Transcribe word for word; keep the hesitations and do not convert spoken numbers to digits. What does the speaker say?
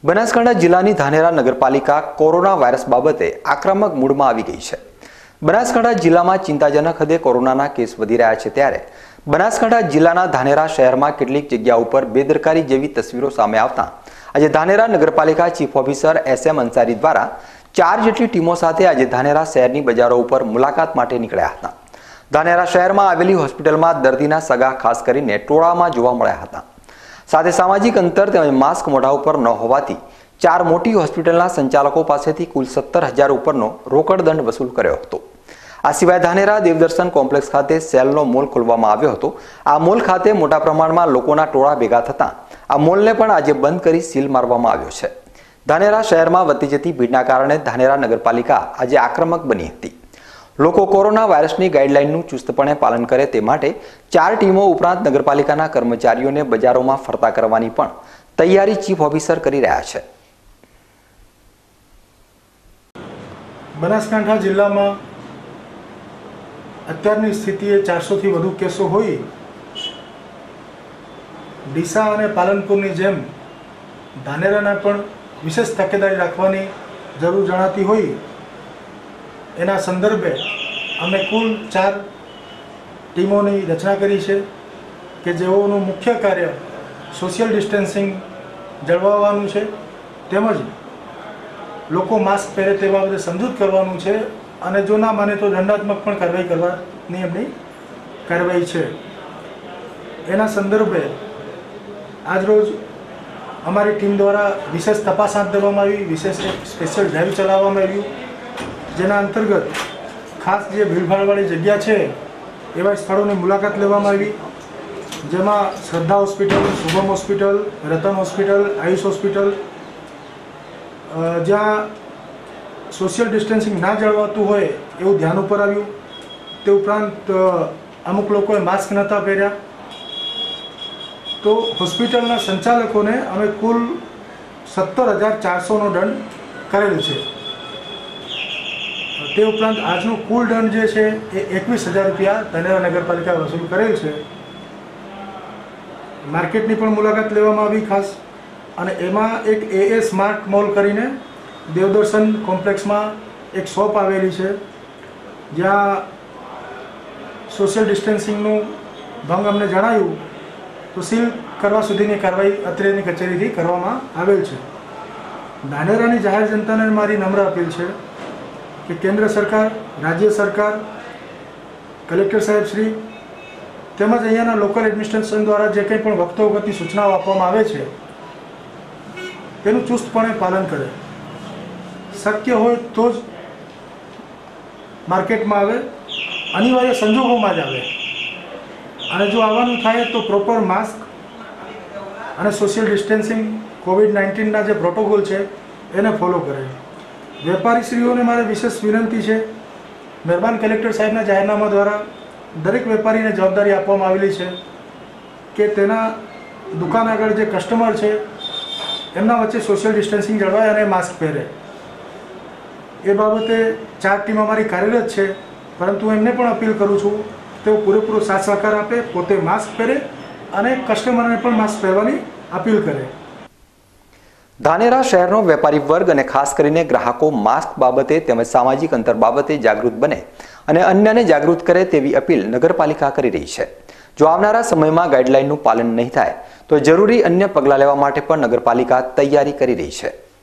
બનાસકાંઠા જિલ્લાની ધાનેરા નગરપાલિકા corona virus બાબતે આક્રમક મૂડમાં આવી ગઈ છે। બનાસકાંઠા જિલ્લામાં ચિંતાજનક હદે કોરોનાના કેસ વધી રહ્યા છે, ત્યારે બનાસકાંઠા જિલ્લાના ધાનેરા શહેરમાં કેટલીક જગ્યા ઉપર બેદરકારી જેવી તસવીરો સામે આવતા આજે ધાનેરા નગરપાલિકા chief officer S M Ansari દ્વારા ચાર જેટલી ટીમો સાથે આજે ધાનેરા શહેરની બજારો ઉપર મુલાકાત માટે નીકળ્યા હતા। ધાનેરા શહેરમાં આવેલી હોસ્પિટલમાં દર્દીના સગા ખાસ કરીને ટોળામાં જોવા મળ્યા હતા। સાથે સામાજિક અંતર તેમજ માસ્ક મોઢા ઉપર ન હોવાથી ચાર મોટી હોસ્પિટલના સંચાલકો પાસેથી કુલ સત્તર હજાર ઉપરનો રોકડ દંડ વસૂલ કર્યો હતો। આ સિવાય ધાનેરા દેવદર્શન કોમ્પ્લેક્સ ખાતે સેલનો મોલ ખોલવામાં આવ્યો હતો। આ મોલ ખાતે મોટા પ્રમાણમાં લોકોના ટોળા ભેગા થતા આ મોલને પણ આજે બંધ કરી સીલ મારવામાં આવ્યો છે। ધાનેરા શહેરમાં વધતી જતી ભીડના કારણે ધાનેરા નગરપાલિકા આજે આક્રમક બની હતી। લોકો કોરોના વાયરસની ગાઈડલાઈનનું ચુસ્તપણે પાલન કરે તે માટે ચાર ટીમો ઉપરાંત નગરપાલિકાના કર્મચારીઓને બજારોમાં ફરતા કરવાની પણ તૈયારી ચીફ ઓફિસર કરી રહ્યા છે। બનાસકાંઠા જિલ્લામાં અત્યારની સ્થિતિએ ચારસો થી વધુ કેસો હોય ડીસા અને પાલનપુરની જેમ ધાનેરાના પણ વિશેષ તકેદારી રાખવાની જરૂર જણાતી હોય એના સંદર્ભે અમે કુલ ચાર ટીમોની રચના કરી છે કે જેઓનું મુખ્ય કાર્ય સોશિયલ ડિસ્ટન્સિંગ જળવાવાનું છે, તેમજ લોકો માસ્ક પહેરે તે બાબતે સમજૂત કરવાનું છે અને જો ના માને તો દંડાત્મક પણ કાર્યવાહી કરવાની એમની કાર્યવાહી છે। એના સંદર્ભે આજરોજ અમારી ટીમ દ્વારા વિશેષ તપાસ હાથ ધરવામાં આવી, વિશેષ એક સ્પેશિયલ ડ્રાઈવ ચલાવવામાં આવ્યું, જેના અંતર્ગત ખાસ જે ભીડભાડવાળી જગ્યા છે એવા સ્થળોની મુલાકાત લેવામાં આવી, જેમાં Shraddha hospital, Shubham hospital, Ratan hospital, Ayush hospital, જ્યાં સોશિયલ ડિસ્ટન્સિંગ ના જળવાતું હોય એવું ધ્યાન ઉપર આવ્યું। તે ઉપરાંત અમુક લોકોએ માસ્ક નહોતા પહેર્યા, તો હોસ્પિટલના સંચાલકોને અમે કુલ સત્તર હજાર ચારસોનો દંડ કરેલ છે। તે ઉપરાંત આજનો કુલ દંડ જે છે એ એકવીસ હજાર રૂપિયા ધાનેરા નગરપાલિકા વસૂલ કરેલ છે। માર્કેટની પણ મુલાકાત લેવામાં આવી ખાસ, અને એમાં એક એ એ સ્માર્ટ મોલ કરીને દેવદર્શન કોમ્પ્લેક્સમાં એક શોપ આવેલી છે, જ્યાં સોશિયલ ડિસ્ટન્સિંગનું ભંગ અમને જણાયું તો સીલ કરવા સુધીની કાર્યવાહી અત્રેની કચેરીથી કરવામાં આવેલ છે। ધાનેરાની જાહેર જનતાને મારી નમ્ર અપીલ છે કે કેન્દ્ર સરકાર, રાજ્ય સરકાર, કલેક્ટર સાહેબ શ્રી તેમજ અહીંયાના લોકલ એડમિનિસ્ટ્રેશન દ્વારા જે કંઈ પણ વખતો વખતની સૂચનાઓ આપવામાં આવે છે તેનું ચુસ્તપણે પાલન કરે। શક્ય હોય તો જ માર્કેટમાં આવે, અનિવાર્ય સંજોગોમાં જ આવે, અને જો આવવાનું થાય તો પ્રોપર માસ્ક અને સોશિયલ ડિસ્ટન્સિંગ કોવિડ નાઇન્ટીનના જે પ્રોટોકોલ છે એને ફોલો કરે। વેપારીશ્રીઓને મારે વિશેષ વિનંતી છે, મહેરબાન કલેક્ટર સાહેબના જાહેરનામા દ્વારા દરેક વેપારીને જવાબદારી આપવામાં આવેલી છે કે તેના દુકાન આગળ જે કસ્ટમર છે એમના વચ્ચે સોશિયલ ડિસ્ટન્સિંગ જળવાય અને માસ્ક પહેરે। એ બાબતે ચાર ટીમ અમારી કાર્યરત છે, પરંતુ એમને પણ અપીલ કરું છું તેઓ પૂરેપૂરો સાથ સહકાર આપે, પોતે માસ્ક પહેરે અને કસ્ટમરને પણ માસ્ક પહેરવાની અપીલ કરે। ધાનેરા શહેરનો વેપારી વર્ગ અને ખાસ કરીને ગ્રાહકો માસ્ક બાબતે તેમજ સામાજિક અંતર બાબતે જાગૃત બને અને અન્યને જાગૃત કરે તેવી અપીલ નગરપાલિકા કરી રહી છે। જો આવનારા સમયમાં ગાઈડલાઈનનું પાલન નહીં થાય તો જરૂરી અન્ય પગલાં લેવા માટે પણ નગરપાલિકા તૈયારી કરી રહી છે।